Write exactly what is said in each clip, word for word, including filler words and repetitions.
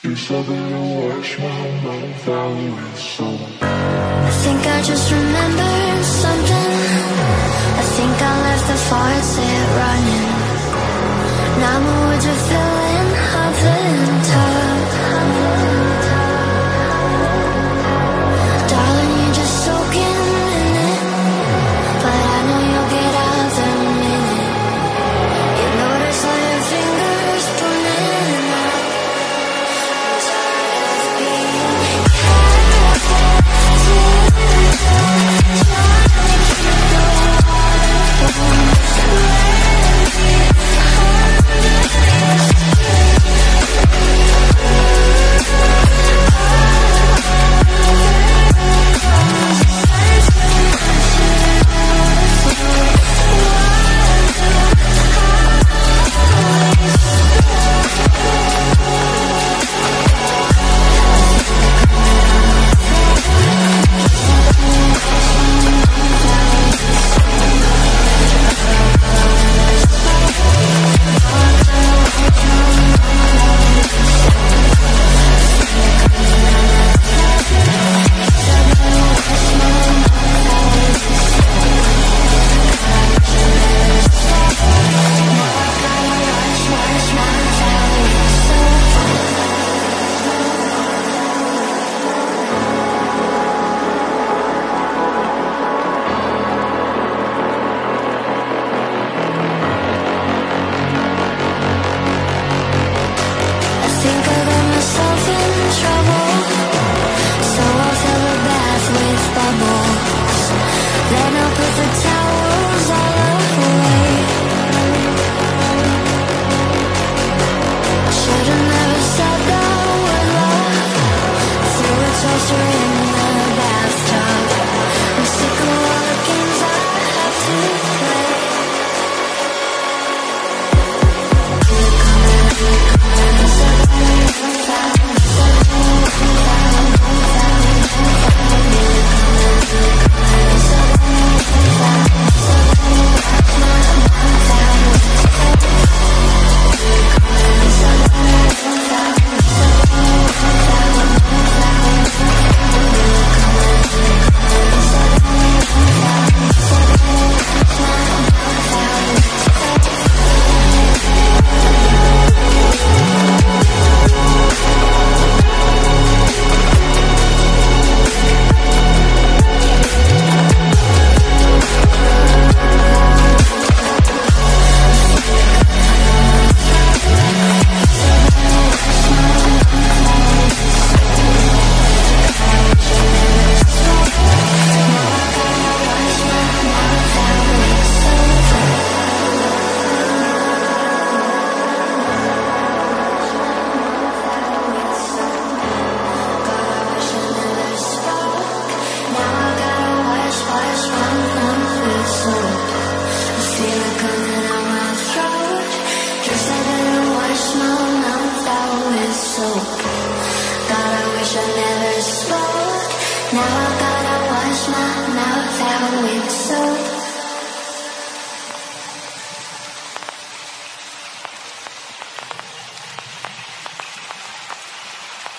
I think I just remembered something. I think I left the faucet running. Now my words are filling up the tub. Darling, you're just soaking in it, but I know you'll get out the minute you notice all your fingers burning up. I'm tired of being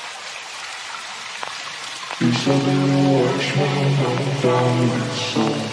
Something to wash my mouth down with soap.